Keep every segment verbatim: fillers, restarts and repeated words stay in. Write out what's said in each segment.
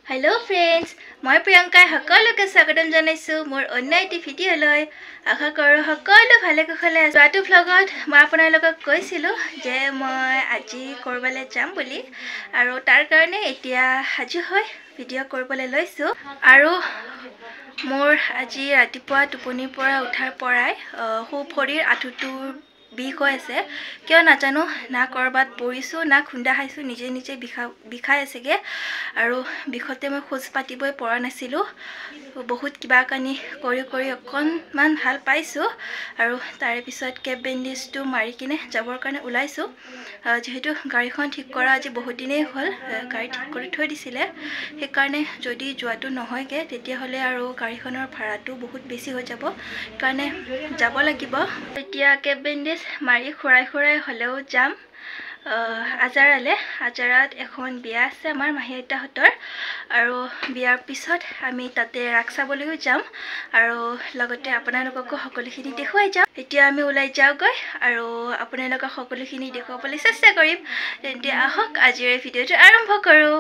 Hello friends, মই প্ৰিয়ংকাই সকলোকে স্বাগতম জনাইছো মোৰ অন্য এটি ভিডিঅ'লৈ। আশা কৰো সকলো ভালে কুশলে আছে। যোৱাটো ভ্লগত মই আপোনালোকক কৈছিলো যে মই আজি কৰবালৈ যাম বুলি আৰু তাৰ কাৰণে এতিয়া সাজু হৈ ভিডিঅ' কৰিবলৈ লৈছো। আৰু মোৰ আজি ৰাতিপুৱা টোপনিৰ পৰা উঠাৰ পৰাই হু ভৰিৰ আঁঠুটোৰ বিষ হৈ আছে। কিয় নাজানো, না কৰবাত পৰিছো না খুন্দা খাইছো, নিজে নিজে বিষা বিষাই আছেগে আৰু বিষতে মই খোজ পাতিবই পৰা নাছিলো। বহুত কিবা কানি কৰি কৰি অকণমান ভাল পাইছো আৰু তাৰে পিছত কেব বেণ্ডেজটো মাৰি কিনে যাবৰ কাৰণে ওলাইছো। যেহেতু গাড়ীখন ঠিক কৰা আজি বহুত দিনেই হ'ল, গাড়ী ঠিক কৰি থৈ দিছিলে, সেইকাৰণে যদি যোৱাটো নহয়গে তেতিয়াহ'লে আৰু গাড়ীখনৰ ভাড়াটো বহুত বেছি হৈ যাব, সেইকাৰণে যাব লাগিব। এতিয়া কেব বেণ্ডেজ মাৰি খুৰাই খুৰাই হ'লেও যাম আজাৰালে। আজাৰাত এখন বিয়া আছে আমাৰ মাহী আইতাহঁতৰ আৰু বিয়াৰ পিছত আমি তাতে ৰাস চাবলৈও যাম আৰু লগতে আপোনালোককো সকলোখিনি দেখুৱাই যাম। এতিয়া আমি ওলাই যাওঁগৈ আৰু আপোনালোকক সকলোখিনি দেখুৱাবলৈ চেষ্টা কৰিম। তেন্তে আহক আজিৰ এই ভিডিঅ'টো আৰম্ভ কৰোঁ।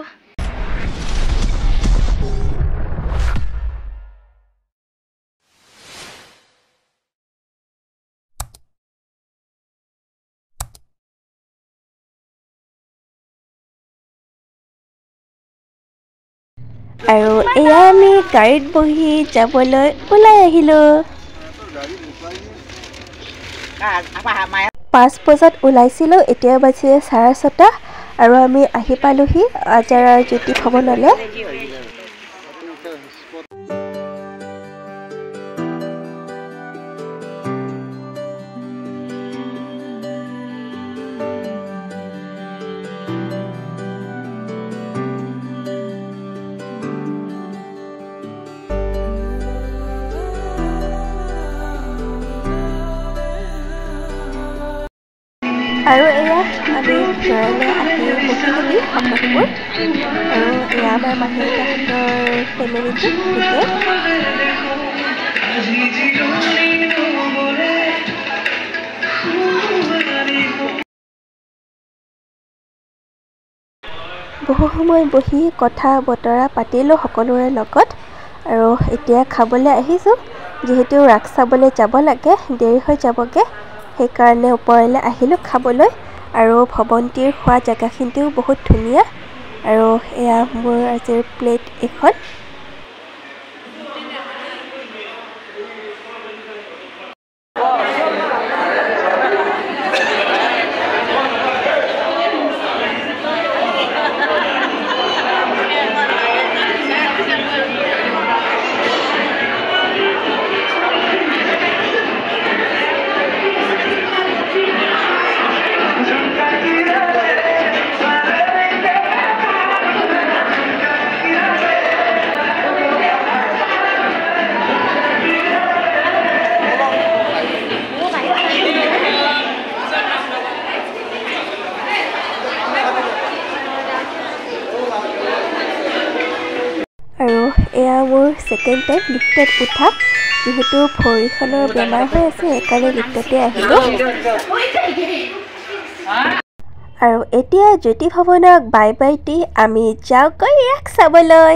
আৰু এয়া আমি গাড়ীত বহি যাবলৈ ওলাই আহিলো। পাঁচ বজাত ওলাইছিলো, এতিয়া বাজিছে চাৰে ছটা আৰু আমি আহি পালোহি আজাৰাৰ জ্যোতি ভৱনলৈ। আৰু এয়া আমি ঘৰলৈ আহি বহিলোহি সকলোবোৰ আৰু এয়া আমাৰ মাহী আইতাহঁতৰ ফেমিলিটো গোটেই। বহু সময় বহি কথা বতৰা পাতিলোঁ সকলোৰে লগত আৰু এতিয়া খাবলৈ আহিছোঁ। যিহেতু ৰাস চাবলৈ যাব লাগে, দেৰি হৈ যাবগৈ, সেইকাৰণে ওপৰলৈ আহিলোঁ খাবলৈ। আৰু ভৱনটিৰ খোৱা জেগাখিনিও বহুত ধুনীয়া আৰু এয়া মোৰ আজিৰ প্লেট এখন। আৰু এয়া মোৰ ছেকেণ্ড টাইম লিফ্টত উঠা, যিহেতু ভৰিখনৰ বেমাৰ হৈ আছে সেইকাৰণে লিফ্টতে আহিলোঁ। আৰু এতিয়া জ্যোতি ভৱনক বাই বাই দি আমি যাওঁগৈ ৰাস চাবলৈ।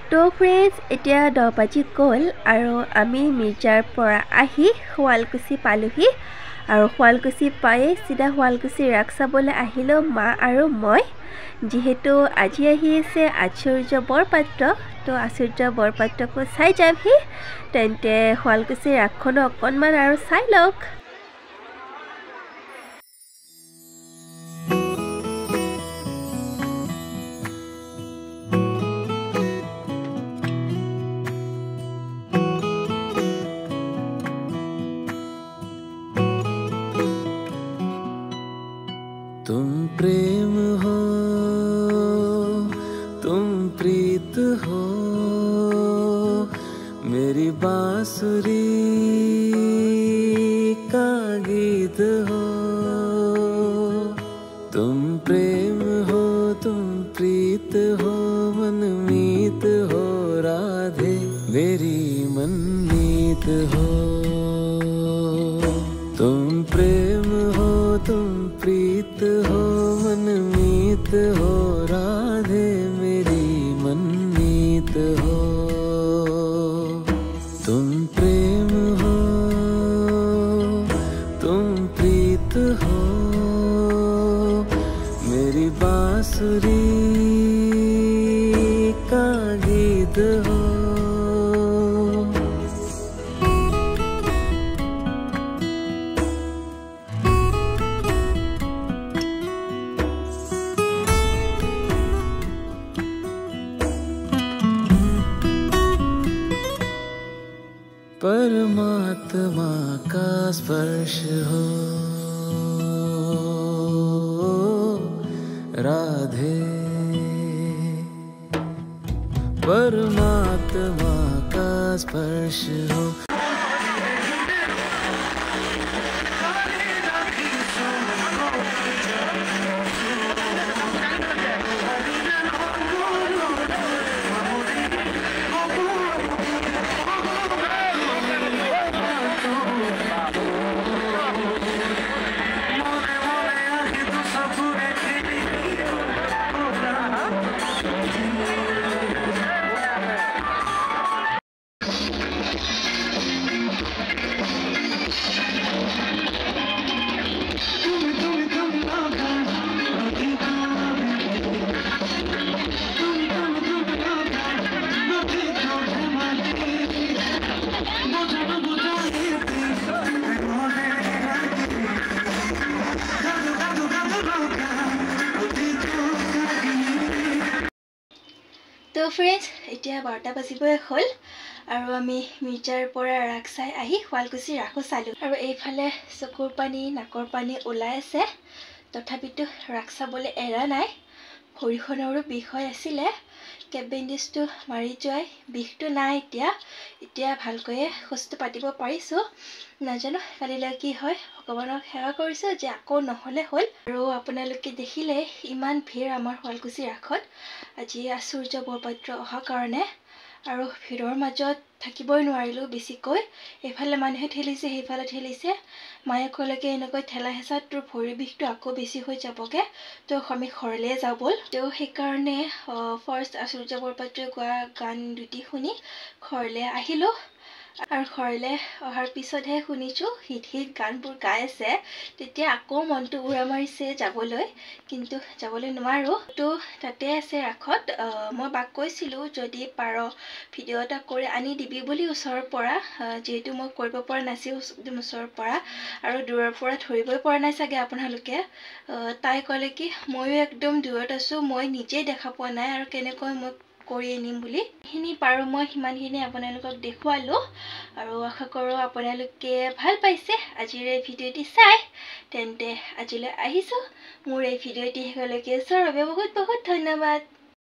তো ফ্ৰেণ্ডছ এতিয়া দহ বাজি গ'ল আৰু আমি মিৰ্জাৰ পৰা আহি শুৱালকুছি পালোহি আৰু শুৱালকুছি পায়ে চিধা শুৱালকুছি ৰাস চাবলৈ আহিলোঁ মা আৰু মই যিহেতু আজি আহি আছে আচুৰ্য বৰপাত্ৰ তো আচুৰ্য বৰপাত্ৰকো চাই যামহি তেন্তে শুৱালকুছি ৰাসখনো অকণমান আৰু চাই লওক तुम प्रेम हो तुम प्रीत हो मेरी बांसुरी का गीत हो तुम प्रेम हो तुम प्रीत हो मनमीत हो राधे मेरी मनमीत हो तुम प्रेम हो तुम प्रीत हो मनमीत हो राधे मेरी मनमीत हो तुम प्रेम हो तुम प्रीत हो मेरी बांसुरी का गीत हो परमात्मा का स्पर्श हो राधे परमात्मा का स्पर्श हो তো ফ্ৰেণ্ডছ এতিয়া বাৰটা বাজিবই হ'ল আৰু আমি মিৰ্জাৰ পৰা ৰাস চাই আহি শুৱালকুছি ৰাসো চালোঁ আৰু এইফালে চকুৰ পানী নাকৰ পানী ওলাই আছে তথাপিতো ৰাস চাবলৈ এৰা নাই ভৰিখনৰো বিষ হৈ আছিলে কেপ বেণ্ডেজটো মাৰি যোৱাই বিষটো নাই এতিয়া এতিয়া ভালকৈয়ে খোজটো পাতিব পাৰিছোঁ নাজানো কালিলৈ কি হয় ভগৱানক সেৱা কৰিছোঁ যে আকৌ নহ'লে হ'ল আৰু আপোনালোকে দেখিলে ইমান ভিৰ আমাৰ শুৱালকুছি ৰাসত আজি আচুৰ্য বৰপাত্ৰ অহাৰ কাৰণে আৰু ভিৰৰ মাজত থাকিবই নোৱাৰিলোঁ বেছিকৈ এইফালে মানুহে ঠেলিছে সেইফালে ঠেলিছে মায়ে ক'লেকে এনেকৈ ঠেলা হেঁচাত তোৰ ভৰিৰ বিষটো আকৌ বেছি হৈ যাবগৈ তো আমি ঘৰলৈ যাওঁ ব'ল তো সেইকাৰণে ফাৰ্ষ্ট আচুৰ্য বৰপাত্ৰই গোৱা গান দুটি শুনি ঘৰলৈ আহিলোঁ আৰু ঘৰলৈ অহাৰ পিছতহে শুনিছোঁ হিট হিট গানবোৰ গাই আছে তেতিয়া আকৌ মনটো উৰা মাৰিছে যাবলৈ কিন্তু যাবলৈ নোৱাৰোঁ তো তাতে আছে ৰাসত মই বাক কৈছিলোঁ যদি পাৰ ভিডিঅ' এটা কৰি আনি দিবি বুলি ওচৰৰ পৰা যিহেতু মই কৰিব পৰা নাছিলোঁ একদম ওচৰৰ পৰা আৰু দূৰৰ পৰা ধৰিবই পৰা নাই চাগে আপোনালোকে তাই ক'লে কি ময়ো একদম দূৰত আছোঁ মই নিজেই দেখা পোৱা নাই আৰু কেনেকৈ মই কৰি আনিম বুলি সেইখিনি পাৰোঁ মই সিমানখিনি আপোনালোকক দেখুৱালোঁ আৰু আশা কৰোঁ আপোনালোকে ভাল পাইছে আজিৰ এই ভিডিঅ'টি চাই তেন্তে আজিলৈ আহিছোঁ মোৰ এই ভিডিঅ'টি শেষলৈকে চোৱাৰ বাবে বহুত বহুত ধন্যবাদ।